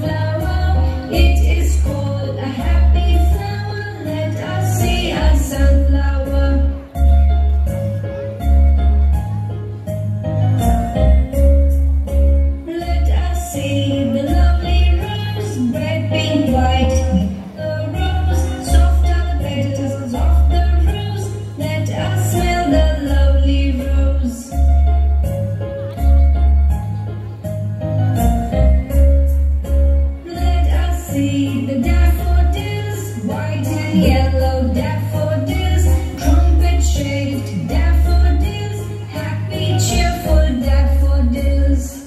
flower. It is called a happy flower. Let us see a sunflower. Let us see the lovely rose, red, pink, white. The rose, soft are the petals of the rose. Let us smell the lovely rose. Let us see the daffodils, white and yellow daffodils, trumpet-shaped daffodils, happy, cheerful daffodils.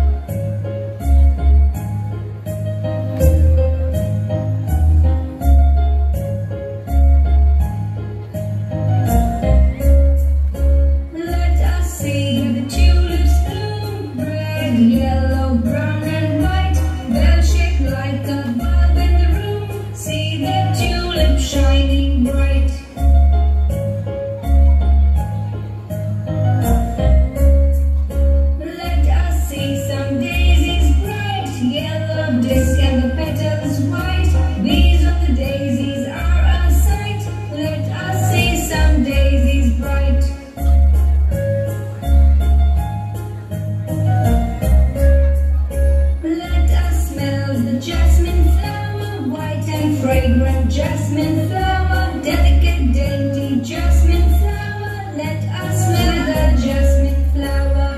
Let us see the tulips bloom, red, yellow, brown and white, bell-shaped like a bulb in the room. See the tulip shining bright. Let us see some daisies bright, yellow disc and the petals white. These of the daisies are a sight. Let us see some daisies bright. Let us smell the jasmine flower, white and fragrant jasmine flower, delicate, dainty jasmine flower. Let us smell the jasmine flower.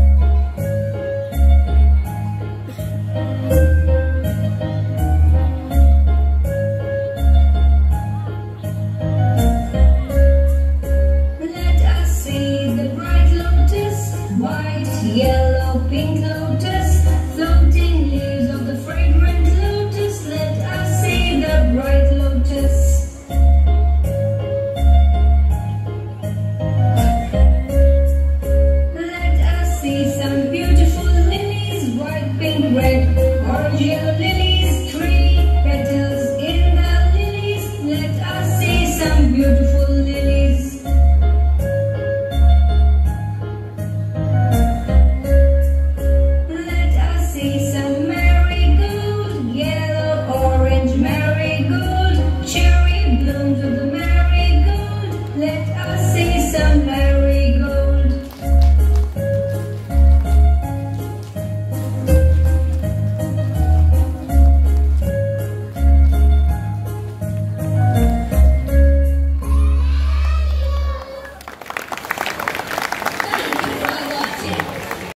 Let us see the bright lotus, white, yellow, pink lotus, floating leaves of the fragrant lotus. Let us see the bright lotus. Let us see some beautiful lilies, white, pink, red, orange, yellow lilies.